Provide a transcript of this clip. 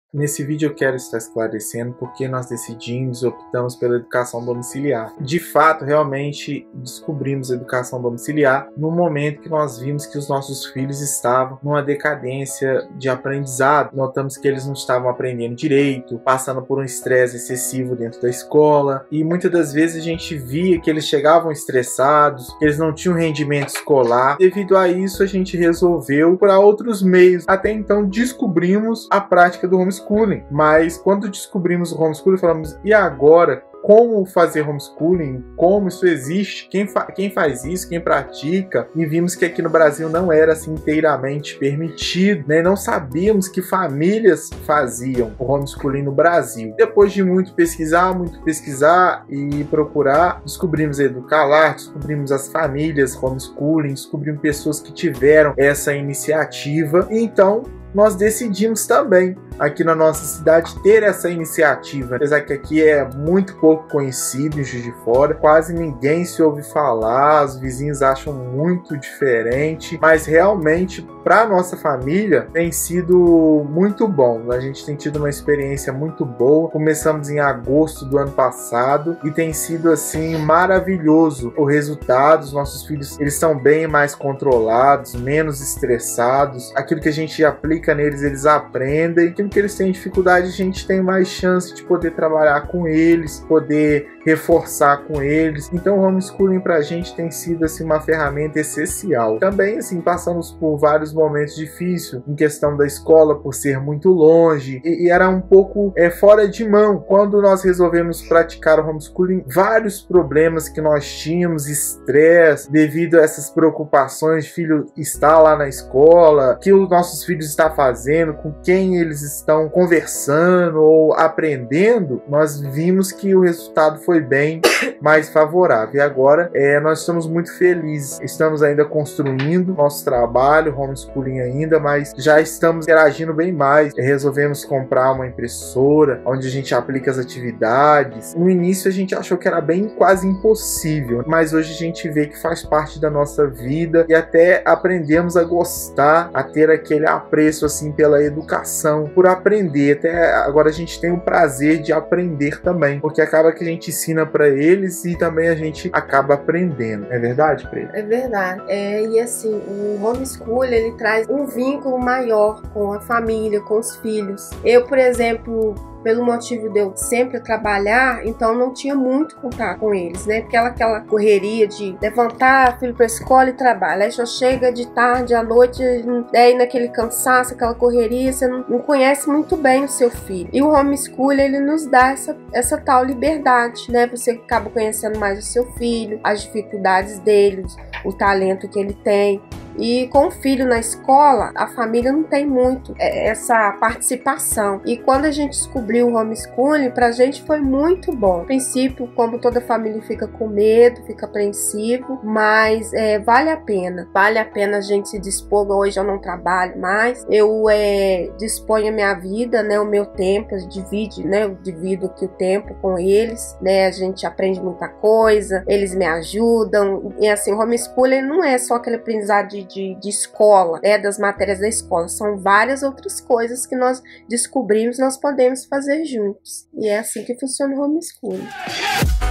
Nesse vídeo eu quero estar esclarecendo porque nós optamos pela educação domiciliar. De fato, realmente descobrimos a educação domiciliar no momento que nós vimos que os nossos filhos estavam numa decadência de aprendizado. Notamos que eles não estavam aprendendo direito, passando por um estresse excessivo dentro da escola, e muitas das vezes a gente via que eles chegavam estressados, que eles não tinham rendimento escolar. Devido a isso, a gente resolveu para outros meios. Até então descobrimos a prática do homeschooling. Mas quando descobrimos o homeschooling, falamos, e agora? Como fazer homeschooling? Como isso existe? Quem faz isso? Quem pratica? E vimos que aqui no Brasil não era assim inteiramente permitido, né? Não sabíamos que famílias faziam o homeschooling no Brasil. Depois de muito pesquisar e procurar, descobrimos a Educalar, descobrimos as famílias homeschooling, descobrimos pessoas que tiveram essa iniciativa. E então nós decidimos também aqui na nossa cidade ter essa iniciativa, apesar que aqui é muito pouco conhecido em Juiz de Fora, quase ninguém se ouve falar, os vizinhos acham muito diferente, mas realmente para nossa família tem sido muito bom. A gente tem tido uma experiência muito boa. Começamos em agosto do ano passado e tem sido assim maravilhoso o resultado. Os nossos filhos, eles estão bem mais controlados, menos estressados. Aquilo que a gente aplica neles, eles aprendem. Aquilo que eles têm dificuldade, a gente tem mais chance de poder trabalhar com eles, poder reforçar com eles. Então o homeschooling pra gente tem sido assim uma ferramenta essencial. Também assim passamos por vários momentos difíceis em questão da escola, por ser muito longe, e era um pouco fora de mão. Quando nós resolvemos praticar o homeschooling, vários problemas que nós tínhamos, estresse devido a essas preocupações, filho está lá na escola, o que os nossos filhos estão fazendo, com quem eles estão conversando ou aprendendo, nós vimos que o resultado foi bem mais favorável. E agora nós estamos muito felizes. Estamos ainda construindo nosso trabalho, homeschooling ainda, mas já estamos interagindo bem mais. Resolvemos comprar uma impressora onde a gente aplica as atividades. No início a gente achou que era bem quase impossível, mas hoje a gente vê que faz parte da nossa vida e até aprendemos a gostar, a ter aquele apreço assim pela educação, por aprender. Até agora a gente tem o prazer de aprender também, porque acaba que a gente ensina para eles e também a gente acaba aprendendo. É verdade, Pri? É verdade. E assim, o homeschooling, ele traz um vínculo maior com a família, com os filhos. Eu, por exemplo, pelo motivo de eu sempre trabalhar, então não tinha muito contato com eles, né? Porque aquela correria de levantar, filho para a escola e trabalho, aí só chega de tarde, à noite, aí naquele cansaço, aquela correria, você não conhece muito bem o seu filho. E o homeschooling, ele nos dá essa tal liberdade, né? Você acaba conhecendo mais o seu filho, as dificuldades dele, o talento que ele tem. E com o filho na escola, a família não tem muito essa participação. E quando a gente descobriu o homeschooling, pra gente foi muito bom. No princípio, como toda família fica com medo, fica apreensivo, mas vale a pena. Vale a pena a gente se dispor. Hoje eu não trabalho mais. Eu disponho a minha vida, né, o meu tempo, eu divido aqui o tempo com eles, né? A gente aprende muita coisa, eles me ajudam. E assim, o homeschooling não é só aquele aprendizado de escola, das matérias da escola, são várias outras coisas que nós descobrimos, nós podemos fazer juntos, e é assim que funciona o homeschooling.